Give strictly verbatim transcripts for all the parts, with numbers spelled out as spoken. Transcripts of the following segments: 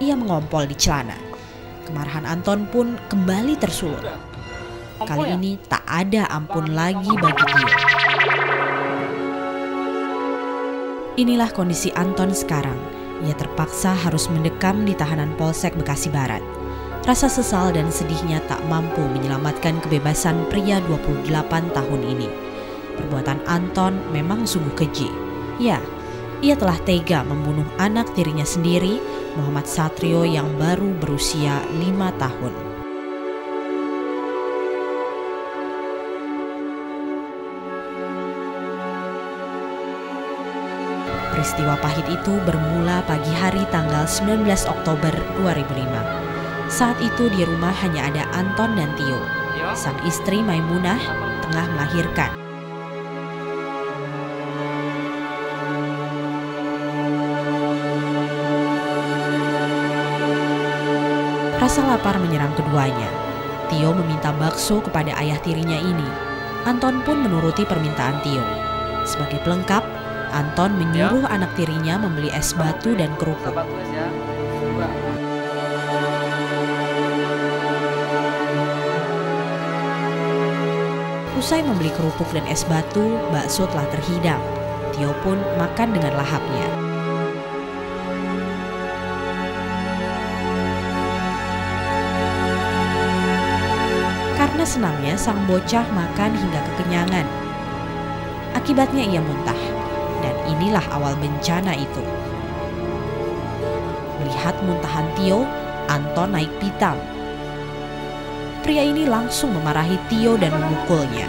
ia mengompol di celana. Kemarahan Anton pun kembali tersulut. Kali ini tak ada ampun lagi bagi Tio. Inilah kondisi Anton sekarang. Ia terpaksa harus mendekam di tahanan Polsek Bekasi Barat. Rasa sesal dan sedihnya tak mampu menyelamatkan kebebasan pria dua puluh delapan tahun ini. Perbuatan Anton memang sungguh keji. Ya, ia telah tega membunuh anak tirinya sendiri, Muhammad Satrio yang baru berusia lima tahun. Peristiwa pahit itu bermula pagi hari tanggal sembilan belas Oktober dua ribu lima. Saat itu di rumah hanya ada Anton dan Tio. Sang istri Maimunah tengah melahirkan. Rasa lapar menyerang keduanya. Tio meminta bakso kepada ayah tirinya ini. Anton pun menuruti permintaan Tio. Sebagai pelengkap, Anton menyuruh anak tirinya membeli es batu dan kerupuk. Usai membeli kerupuk dan es batu, bakso telah terhidang. Tio pun makan dengan lahapnya. Karena senangnya sang bocah makan hingga kekenyangan. Akibatnya ia muntah, dan inilah awal bencana itu. Melihat muntahan Tio, Anton naik pitam. Pria ini langsung memarahi Tio dan memukulnya.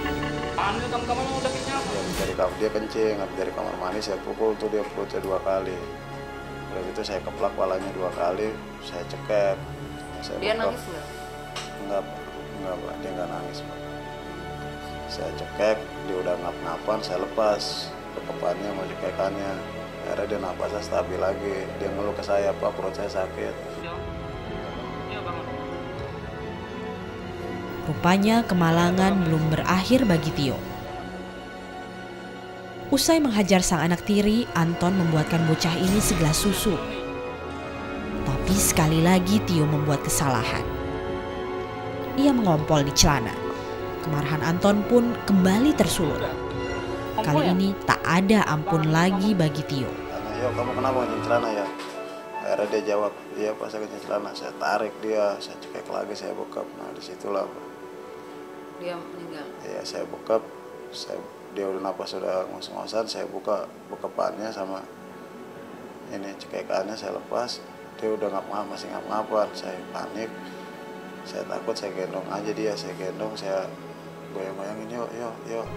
Dia kencing, habis dari kamar mandi saya pukul tuh dia perutnya dua kali. Udah gitu saya keplak kepalanya dua kali, saya cekek. Saya dia bukap. Nangis nggak? Enggak, enggak, Pak. Dia enggak nangis, Pak. Saya cekek, dia udah ngap-ngapan, saya lepas kekepannya sama cekekannya. Akhirnya dia napasnya stabil lagi. Dia ngeluh ke saya, Pak, perut saya sakit. Rupanya kemalangan belum berakhir bagi Tio. Usai menghajar sang anak tiri, Anton membuatkan bocah ini segelas susu. Tapi sekali lagi Tio membuat kesalahan. Ia mengompol di celana. Kemarahan Anton pun kembali tersulut. Kali ini tak ada ampun lagi bagi Tio. Yo, kamu kenapa kencing celana ya? Akhirnya dia jawab, iya pas saya kencing celana. Saya tarik dia, saya cekek lagi, saya bokap. Nah disitulah dia meninggal. Iya, saya bokap, saya dia udah napas sudah ngos-ngosan, saya buka bukepannya sama ini cekekannya saya lepas. Dia udah ngap-ngap, masih ngap-ngapan. Saya panik, saya takut, saya gendong aja dia, saya gendong, saya goyang-goyangin, yuk, yuk, yuk.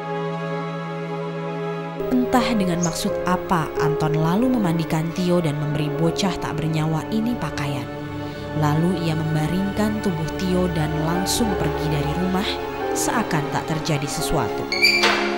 Entah dengan maksud apa Anton lalu memandikan Tio dan memberi bocah tak bernyawa ini pakaian. Lalu ia membaringkan tubuh Tio dan langsung pergi dari rumah seakan tak terjadi sesuatu.